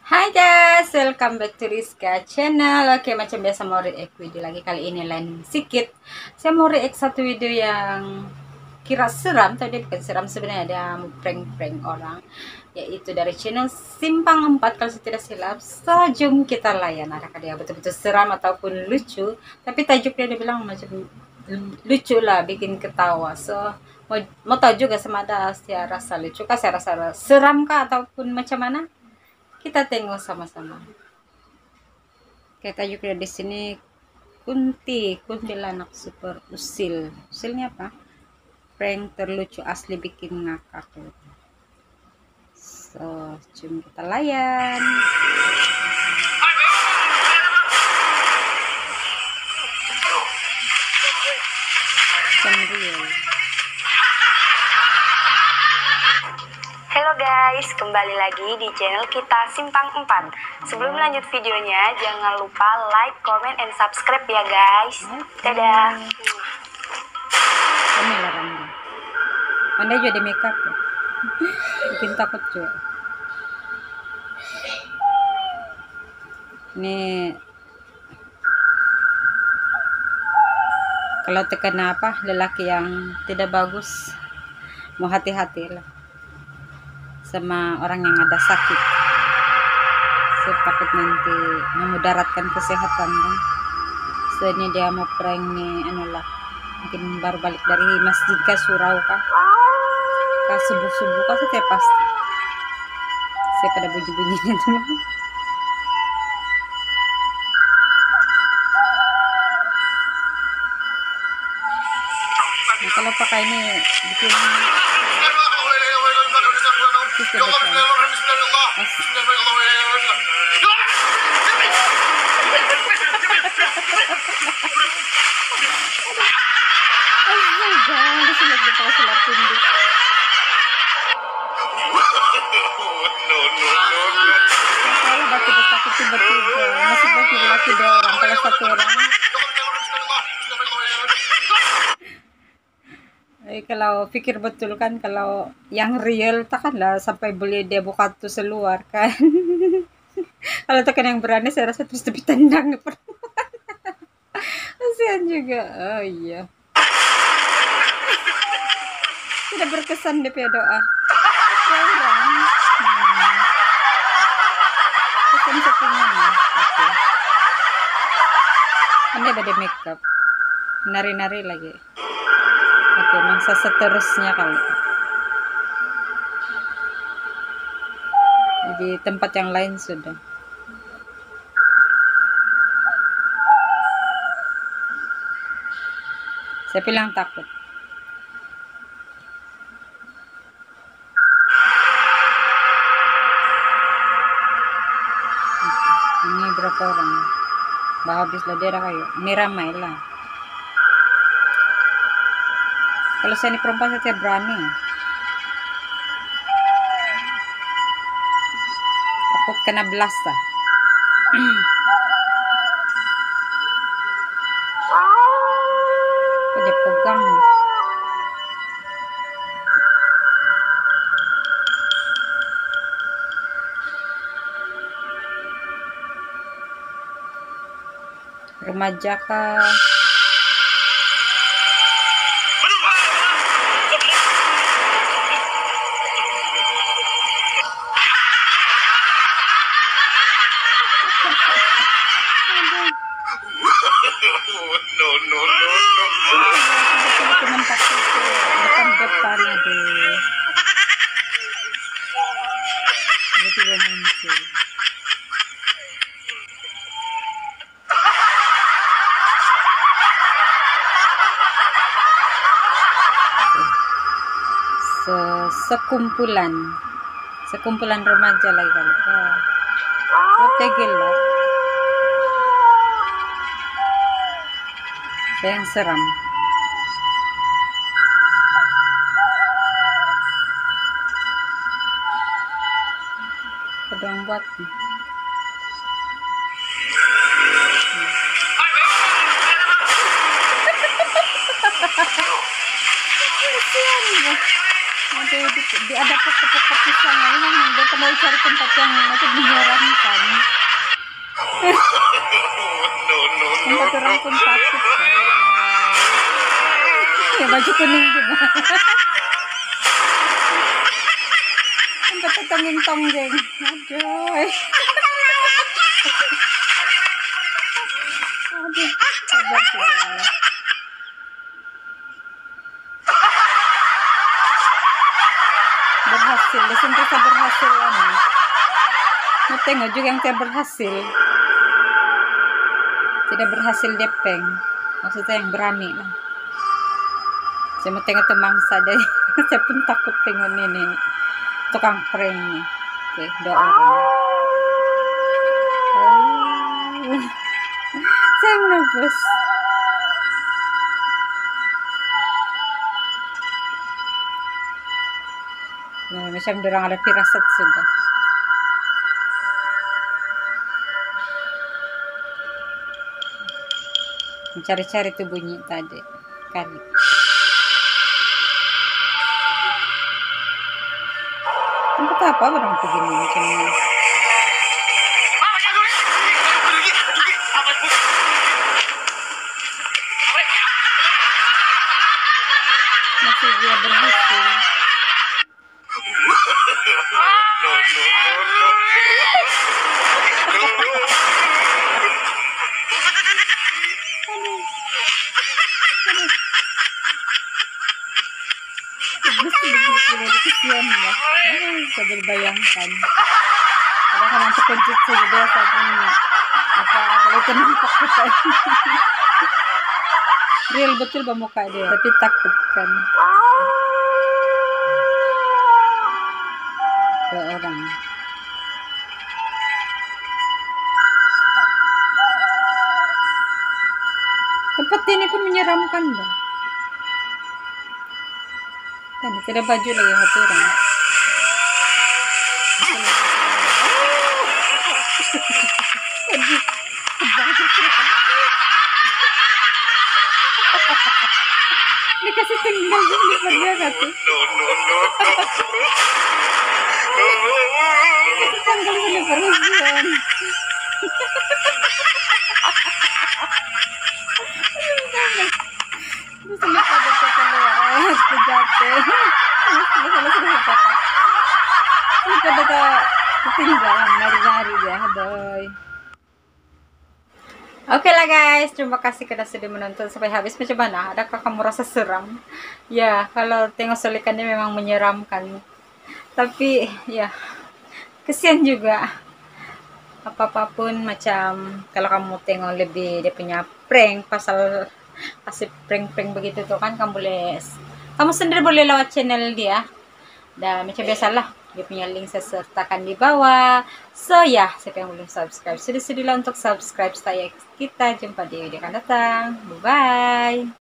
Hai guys, welcome back to Rizka channel. Oke, macam biasa mau react video lagi. Kali ini lain sedikit. Saya mau react satu video yang kira seram, tapi bukan seram sebenarnya, ada prank-prank orang, yaitu dari channel Simpang 4 kalau saya tidak silap. So, jom kita layan adakah dia betul-betul seram ataupun lucu. Tapi tajuknya dia bilang macam lucu lah, bikin ketawa. So, mau tahu juga sama ada saya rasa lucu kah, saya rasa seram kah, ataupun macam mana? Kita tengok sama-sama. Kayak tajuknya di sini, kuntilanak super usil. Usilnya apa? Prank terlucu asli bikin ngakak. So, cuma kita layan. Real. Halo guys, kembali lagi di channel kita Simpang 4. Sebelum lanjut videonya, jangan lupa like, comment, and subscribe ya guys. Dadah. Ini lah Randa. Anda juga di makeup ya? Bikin takut juga. Ini kalau terkena apa lelaki yang tidak bagus, mau hati-hati lah sama orang yang ada sakit. Saya takut nanti memudaratkan kesehatan kan. So ini dia mau prank nih, anulah, mungkin baru balik dari masjid kah, surau kah, subuh-subuh kah, saya pasti saya pada bunyi-bunyinya tuh. Nah, kalau pakai ini bikin kalau batu takut tiba-tiba masih bagi laki dua orang, kalau satu orang kalau pikir betul kan, kalau yang real takkanlah sampai boleh dia buka tuh seluar kan. Kalau tekan yang berani saya rasa terus lebih tendang. Kasihan juga. Oh iya, tidak berkesan DP doa ya orang. Kesan settingan ya. Oke, ini ada makeup, nari-nari lagi. Oke, masa seterusnya kali di tempat yang lain sudah. Saya bilang takut. Ini berapa orang? Bah habis lah daerah kayu. Ini ramai lah. Kalau saya ini perempuan saya berani. Takut kena blasta. Kok dia pegang? Remaja kah? Depan-depan aduh. Tiba-tiba muncul. Sekumpulan remaja lagi kali. Tegel lah. Saya yang seram. Pedang buat. Ada pokok-pokok pisang, memang dia mau cari tempat yang macam menyeram. Tempat orang pun takut. Ya baju kuning juga. Tempat tetangin tonggeng. Aduh. Aduh, sabar sudah. Berhasil, sentosa berhasil ini. Mau tengok juga yang tidak berhasil. Tidak berhasil depeng. Maksudnya yang berani lah. Saya mau tengok temangsa deh. Saya pun takut tengok ini. Tukang prank nih. Oke, doa orang. Saya nervous. Nah, macam dorang ada firasat sudah. Mencari-cari tuh bunyi tadi kali. Tempat apa orang begini macam ini? Masih dia berhasil. Kesian ya, bisa berbayangkan. Kadang-kadang terkejut saja biasa pun apa itu nampak kita. Real betul muka dia, tapi takut kan. Dua orang. Tempat ini pun menyeramkan dah. Kan tidak baju lagi satu orang. Dikasih tinggal di slipper dia satu. Tanggal slipper hujan. Ini slipper ada keluar. Aku jatuh. Slipper ada ketinggalan. Nari-nari dia. Aduh. Oke lah guys, terima kasih karena sudah menonton sampai habis. Macam mana? Adakah kamu rasa seram? Ya, kalau tengok sulikannya memang menyeramkan. Tapi ya, kesian juga. Apapun macam kalau kamu tengok lebih dia punya prank, pasal kasih prank-prank begitu tuh kan, kamu sendiri boleh lewat channel dia. Dan macam biasalah, dia punya link saya sertakan di bawah. So ya, siapa yang belum subscribe, sedih-sedihlah untuk subscribe saya. Kita jumpa di video akan datang. Bye bye.